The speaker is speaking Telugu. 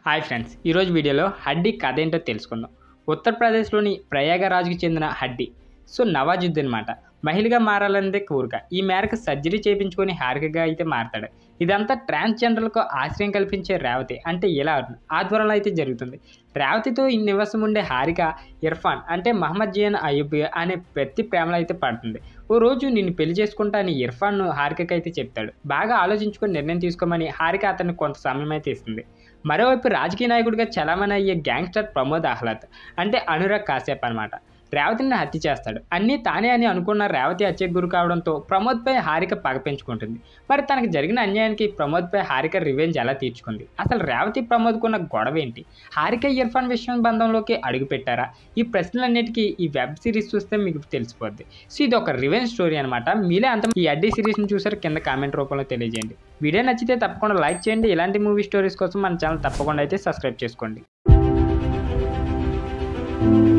హాయ్ ఫ్రెండ్స్, ఈరోజు వీడియోలో హడ్డీ కథ ఏంటో తెలుసుకుందాం. ఉత్తరప్రదేశ్లోని ప్రయాగరాజ్కి చెందిన హడ్డీ నవాజుద్దీన్ మాట మహిళగా మారాలన్నదే కోరిక. ఈ మేరకు సర్జరీ చేయించుకొని హారికగా అయితే మారతాడు. ఇదంతా ట్రాన్స్జెండర్లకు ఆశ్రయం కల్పించే రేవతి అంటే ఇలా ఆధ్వర్యంలో అయితే జరుగుతుంది. రేవతితో ఈ నివాసం ఉండే హారిక ఇర్ఫాన్ అంటే మహమ్మద్ జియాన్ అయ్యూబ్ అనే వ్యక్తి ప్రేమలో అయితే పడుతుంది. ఓ రోజు నిన్ను పెళ్లి చేసుకుంటా అని ఇర్ఫాన్ హారికకి అయితే చెప్తాడు. బాగా ఆలోచించుకొని నిర్ణయం తీసుకోమని హారిక అతన్ని కొంత సమయం అయితే ఇస్తుంది. మరోవైపు రాజకీయ నాయకుడిగా చలామణి అయ్యే గ్యాంగ్స్టర్ ప్రమోద్ ఆహ్లాద్ అంటే అనురాగ్ కాశ్యప్ అనమాట రేవతిని హత్య చేస్తాడు. అన్నీ తానే అని అనుకున్న రేవతి హత్యకు గురి కావడంతో ప్రమోద్పై హారిక పగ పెంచుకుంటుంది. మరి తనకు జరిగిన అన్యాయానికి ప్రమోద్పై హారిక రివెంజ్ ఎలా తీర్చుకుంది? అసలు రేవతి ప్రమోద్కున్న గొడవ ఏంటి? హారిక ఇర్ఫాన్ విషయం బంధంలోకి అడుగు పెట్టారా? ఈ ప్రశ్నలన్నిటికీ ఈ వెబ్ సిరీస్ చూస్తే మీకు తెలిసిపోద్ది. ఇది ఒక రివెంజ్ స్టోరీ అనమాట. మీరే అంత ఈ హడ్డీ సిరీస్ని చూసారు కింద కామెంట్ రూపంలో తెలియజేయండి. వీడియో నచ్చితే తప్పకుండా లైక్ చేయండి. ఇలాంటి మూవీ స్టోరీస్ కోసం మన ఛానల్ తప్పకుండా అయితే సబ్స్క్రైబ్ చేసుకోండి.